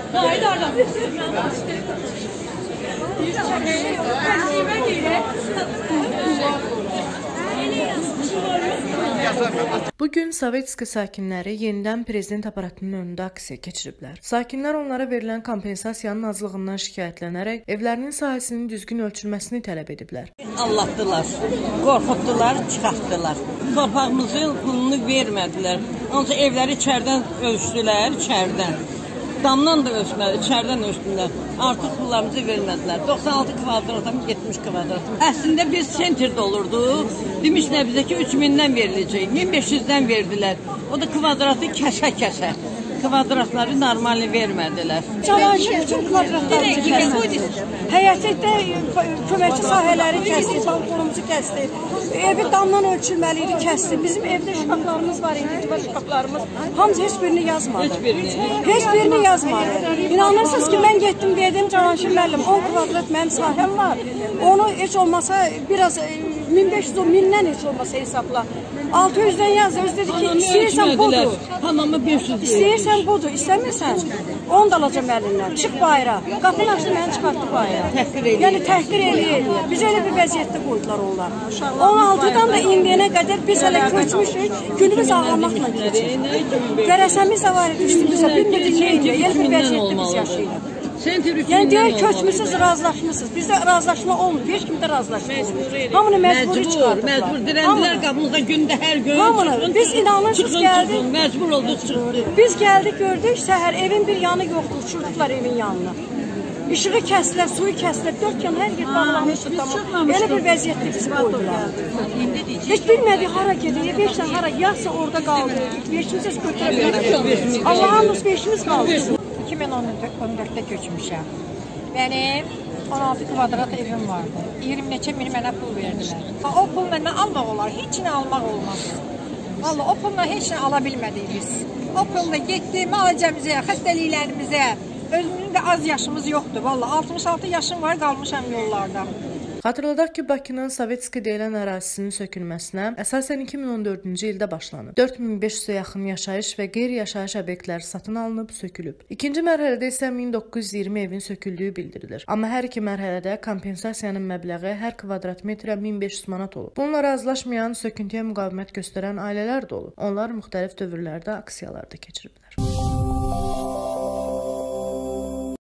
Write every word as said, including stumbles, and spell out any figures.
Haydi oradan. Bugün Sovetski sakinləri yenidən prezident aparatının önündə aksiya keçiriblər. Sakinlər onlara verilən kompensasiyanın azlığından şikayətlənərək evlərinin sahəsinin düzgün ölçülməsini tələb ediblər. Allahdılar, qorxutdular, çıxartdılar. Torpağımızın pulunu vermədilər. Ancaq evləri içərdən ölçdülər, içərdən. Damdan da ölçmədi, içərdən ölçdülər. Artıq pullarımızı vermədilər. doxsan altı kvadratım, yetmiş kvadratım. Əslində biz sentrdə olurduq. Demişlər bizə ki, üç mindən veriləcək. min beş yüzdən verdilər. O da kvadratı kəsə-kəsə. Kvadratları normalni vermədilər. Cavanşir bütün kvadratları kəsdi. Həyətdə köməkçi sahələri kəsdi, balkonumuzu kəsdi. Evi damdan ölçülməli kəsdi. Bizim evdə şkaflarımız var idi, etibar şkaflarımız. Hamısı heç birini yazmadı. Heç birini. Heç birini yazmadı. İnanırsınız ki, mən getdim dedim Cavanşir müəllim, on kvadrat mənim sahəm var. Onu heç olmasa biraz min beş yüz mindən heç olmasa hesabla. altı yüzdən yaz, öz dedi ki, istəyirsən budur. Hamamı beş yüz. İstəyirsən budur, istəmirsən onu da alacam əlindən. Çıx bayra. Qapını açdı, məni çıxartdı bayra. Təhqir eləyir. Yəni təhqir eləyir. Biz elə bir vəziyyətdə qoydular onlar. on altıdan da indiyənə qədər biz hələ köçmüşük, günümüz ağlamaqla keçir. Vərəsəmiz də var idi üstümüzə, bilmirdik neyindir. Elə bir vəziyyətdə biz yaşayırıq. Yəni deyir, köçmüsünüz, razılaşmışsınız. Bizdə razılaşma olmur, heç kimdə razılaşmır. Hamını məcburi çıxardıqlar. Məcbur, dirəndilər qapımızda gündə hər gün. Hamını, biz inanırsınız gəldik. Məcbur olduq, çıxdıq. Biz gəldik, gördük, səhər evin bir yanı yoxdur, uçurduqlar evin yanına. İşığı kəsdilər, suyu kəsdilər, dörd yan hər yer bağlanmışdı, tamam. Elə bir vəziyyətdə bizi qoydular. Heç bilmədik, hara gedik, beşlə hara, yazsa orada qaldı. Beşimiz heç götürə bilmədik. Allah'ın olsun, beşimiz qaldı. iki min on dörddə köçmüşəm. Mənim on altı kvadrat evim vardı. iyirmi neçə min mənə pul verdilər. O pul məndən almaq olar, heç nə almaq olmaz. Vallahi o pulla heç nə ala bilmədik biz. O pulla getdi müalicəmizə, xəstəliklərimizə. Özümün də az yaşımız yoxdur. Vallahi altmış altı yaşım var, qalmışam yollarda. Xatırladaq ki, Bakının Sovetski deyilən ərazisinin sökülməsinə əsasən iki min on dördüncü ildə başlanıb. dörd min beş yüzə yaxın yaşayış və qeyri-yaşayış obyektləri satın alınıb, sökülüb. İkinci mərhələdə isə min doqquz yüz iyirmi evin söküldüyü bildirilir. Amma hər iki mərhələdə kompensasiyanın məbləği hər kvadrat metrə min beş yüz manat olub. Bununla razılaşmayan, söküntüyə müqavimət göstərən ailələr də olub. Onlar müxtəlif dövrlərdə aksiyalarda keçiriblər.